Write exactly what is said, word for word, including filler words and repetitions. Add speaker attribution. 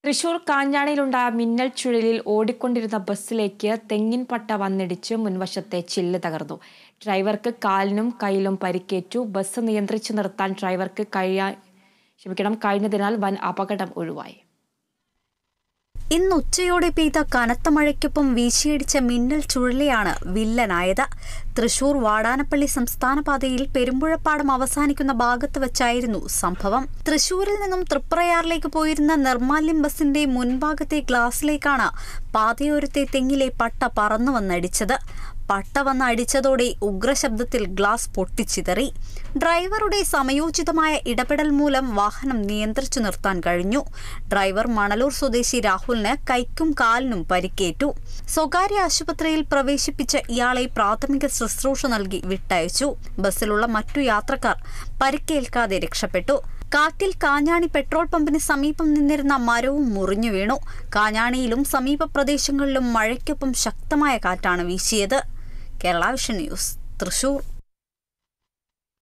Speaker 1: തൃശൂർ കാഞ്ഞാണിയിലുണ്ടായ മിന്നൽ ചുഴലിൽ ഓടിക്കൊണ്ടിരുന്ന ബസ്സിലേക്ക് തെങ്ങിൻ പട്ട വന്നിടിച്ച് മുൻവശത്തെ ചില്ല് തകർന്നു. ഡ്രൈവർക്ക് കാലിനും കൈയിലും പരിക്കേറ്റു. ബസ് നിയന്ത്രിച്ചു നിർത്താൻ ഡ്രൈവർക്ക് കഴിയാ ക്ഷമിക്കണം കഴിഞ്ഞതിനാൽ വൻ അപകടം ഒഴിവായി.
Speaker 2: ഇന്ന് ഉച്ചയോടെ പെയ്ത കനത്ത മഴയ്ക്കൊപ്പം വീശിയടിച്ച മിന്നൽ ചുഴലിയാണ് വില്ലനായത്. തൃശൂർ വാടാനപ്പള്ളി സംസ്ഥാന പാതയിൽ പെരുമ്പുഴപ്പാടം അവസാനിക്കുന്ന ഭാഗത്ത് വെച്ചായിരുന്നു സംഭവം. തൃശൂരിൽ നിന്നും തൃപ്രയാറിലേക്ക് പോയിരുന്ന നിർമാല്യം ബസിന്റെ മുൻഭാഗത്തെ ഗ്ലാസിലേക്കാണ് പാതയോരത്തെ തെങ്ങിലെ പട്ട പറന്നു വന്നടിച്ചത്. പട്ട വന്ന് അടിച്ചതോടെ ഉഗ്രശബ്ദത്തിൽ ഗ്ലാസ് പൊട്ടിച്ചിതറി. ഡ്രൈവറുടെ സമയോചിതമായ ഇടപെടൽ മൂലം വാഹനം നിയന്ത്രിച്ചു നിർത്താൻ കഴിഞ്ഞു. ഡ്രൈവർ മണലൂർ സ്വദേശി രാഹുലിന് കൈക്കും കാലിനും പരിക്കേറ്റു. സ്വകാര്യ ആശുപത്രിയിൽ പ്രവേശിപ്പിച്ച ഇയാളെ പ്രാഥമിക ശുശ്രൂഷ നൽകി വിട്ടയച്ചു. ബസ്സിലുള്ള മറ്റു യാത്രക്കാർ പരിക്കേൽക്കാതെ രക്ഷപ്പെട്ടു. കാറ്റിൽ കാഞ്ഞാണി പെട്രോൾ പമ്പിന് സമീപം നിന്നിരുന്ന മരവും മുറിഞ്ഞു വീണു. കാഞ്ഞാണിയിലും സമീപ പ്രദേശങ്ങളിലും മഴയ്ക്കൊപ്പം ശക്തമായ കാറ്റാണ് വീശിയത്. Kerala vision news, Thrissur.